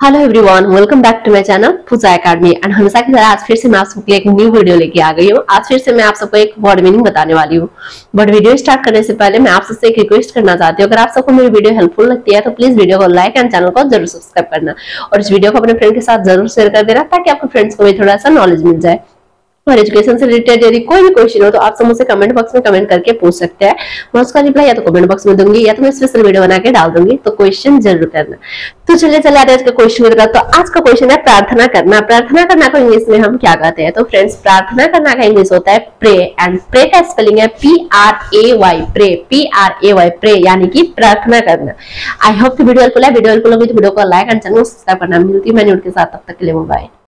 Hello everyone, welcome back to my channel Pooja academy. And हमेशा की तरह आज फिर से मैं आप सबके लिए एक न्यू वीडियो लेके आ गई हूँ। आज फिर से मैं आप सबको एक वर्ड मीनिंग बताने वाली हूँ। बट वीडियो स्टार्ट करने से पहले मैं आप सबसे एक रिक्वेस्ट करना चाहती हूँ, अगर आप सबको मेरी वीडियो हेल्पफुल लगती है तो प्लीज वीडियो को लाइक एंड चैनल को जरूर सब्सक्राइब करना और इस वीडियो को अपने फ्रेंड के साथ जरूर शेयर कर देना ताकि आपके फ्रेंड्स को भी थोड़ा सा नॉलेज मिल जाए। और एजुकेशन से रिलेटेड यदि कोई भी क्वेश्चन हो तो आप सब मुझसे कमेंट बॉक्स में कमेंट करके पूछ सकते हैं। मैं उसका रिप्लाई या तो कमेंट बॉक्स में दूंगी या तो मैं स्पेशल वीडियो बना के डाल दूंगी, तो क्वेश्चन जरूर करना। तो चलिए आज का क्वेश्चन की तरफ। तो आज का क्वेश्चन है प्रार्थना करना। प्रार्थना करना को इंग्लिश में हम क्या कहते हैं? तो फ्रेंड्स, प्रार्थना करना का इंग्लिश होता है प्रे। एंड प्रे का स्पेलिंग है PRAY, प्रे, PRAY, प्रे यानी कि प्रार्थना करना। आई होप कि वीडियो हेल्पफुल है। वीडियो हेल्पफुल होगी तो वीडियो को लाइक एंड चैनल को सब्सक्राइब करना। मिलती है मैं न्यू के साथ, तब तक के लिए बाय।